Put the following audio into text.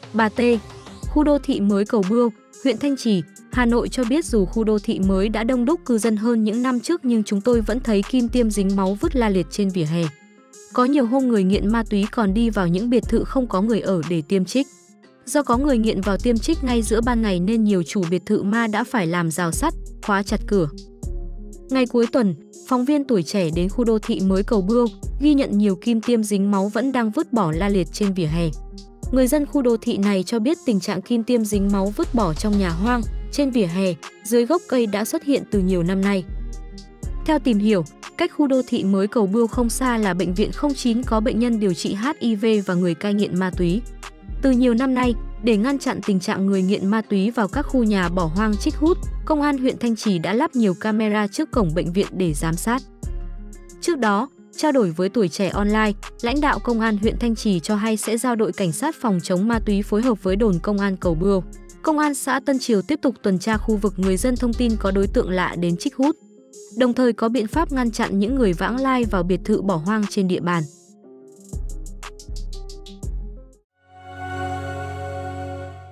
Bà T, khu đô thị mới Cầu Bươu, huyện Thanh Trì, Hà Nội cho biết dù khu đô thị mới đã đông đúc cư dân hơn những năm trước nhưng chúng tôi vẫn thấy kim tiêm dính máu vứt la liệt trên vỉa hè. Có nhiều hôm người nghiện ma túy còn đi vào những biệt thự không có người ở để tiêm trích. Do có người nghiện vào tiêm trích ngay giữa ban ngày nên nhiều chủ biệt thự ma đã phải làm rào sắt, khóa chặt cửa. Ngày cuối tuần, phóng viên Tuổi Trẻ đến khu đô thị mới Cầu Bươu, ghi nhận nhiều kim tiêm dính máu vẫn đang vứt bỏ la liệt trên vỉa hè. Người dân khu đô thị này cho biết tình trạng kim tiêm dính máu vứt bỏ trong nhà hoang, trên vỉa hè, dưới gốc cây đã xuất hiện từ nhiều năm nay. Theo tìm hiểu, cách khu đô thị mới Cầu Bươu không xa là bệnh viện 09 có bệnh nhân điều trị HIV và người cai nghiện ma túy. Từ nhiều năm nay, để ngăn chặn tình trạng người nghiện ma túy vào các khu nhà bỏ hoang trích hút, Công an huyện Thanh Trì đã lắp nhiều camera trước cổng bệnh viện để giám sát. Trước đó, trao đổi với Tuổi Trẻ Online, lãnh đạo Công an huyện Thanh Trì cho hay sẽ giao đội cảnh sát phòng chống ma túy phối hợp với đồn Công an Cầu Bươu. Công an xã Tân Triều tiếp tục tuần tra khu vực người dân thông tin có đối tượng lạ đến trích hút, đồng thời có biện pháp ngăn chặn những người vãng lai vào biệt thự bỏ hoang trên địa bàn.